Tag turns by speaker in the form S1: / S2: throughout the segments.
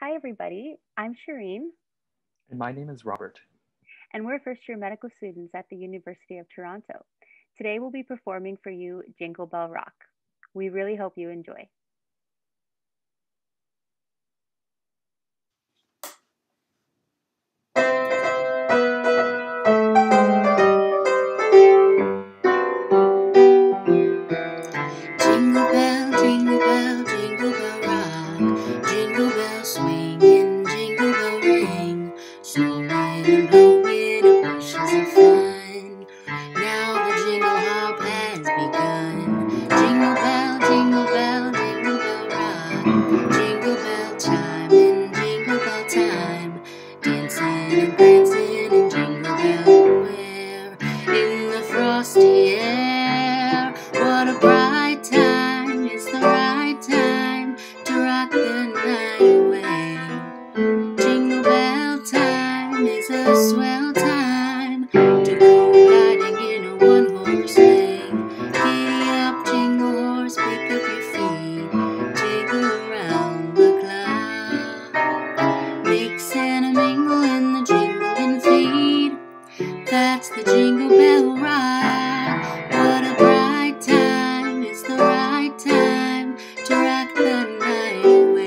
S1: Hi, everybody. I'm Shireen,
S2: And my name is Robert.
S1: and we're first year medical students at the University of Toronto. Today, we'll be performing for you Jingle Bell Rock. We really hope you enjoy.
S3: Jingle bell, jingle bell, jingle bell rock. Jingle bell swing and jingle bell ring. Snowing and blowing up bushels of fun. Now the jingle hop has begun. Jingle bell, jingle bell, jingle bell rock. Jingle bell chime and jingle bell time. Dancing and prancing in Jingle Bell Square. In the frosty air, what a bright time, it's the right time to rock the night away. Jingle bell time is a swell time to go riding in a one-horse sleigh. Giddy up, jingle horse, pick up your feet, jingle around the clock. Mix and a mingle in the jingling feet. That's the Jingle Bell Ride. What a bright time, it's the right time to rock the night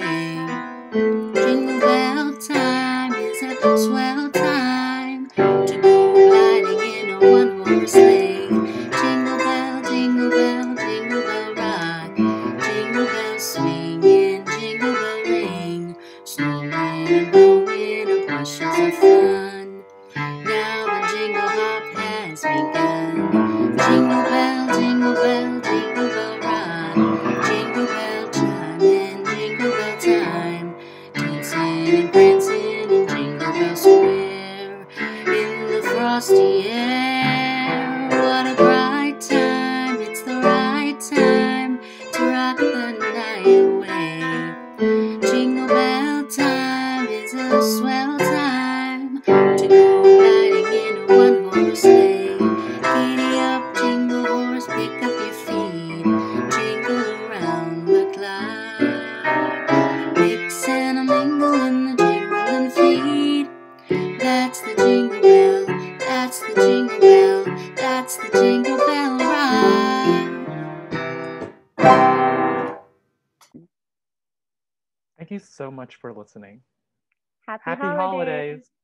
S3: away. Jingle Bell time is a swell time to go gliding in a one-horse sleigh. Jingle bell, jingle bell, jingle bell rock. Jingle bell swing and jingle bell ring. Snowing and blowing up bushels of fun. Now the jingle hop has begun. Jingle bell, jingle bell, jingle bell rock. Jingle bell chime and jingle bell time. Dancing and prancing in Jingle Bell Square. In the frosty air, what a bright time, it's the right time to rock the night away. Jingle bell time is a swell time to go riding in a one-horse sleigh. Giddy up, jingle horse, pick up your feet, jingle around the clock. Mix and a mingle in the jingling feet. That's the jingle bell, that's the jingle bell, that's the Jingle Bell Ride.
S2: Thank you so much for listening.
S1: Happy
S2: Happy
S1: holidays!
S2: holidays!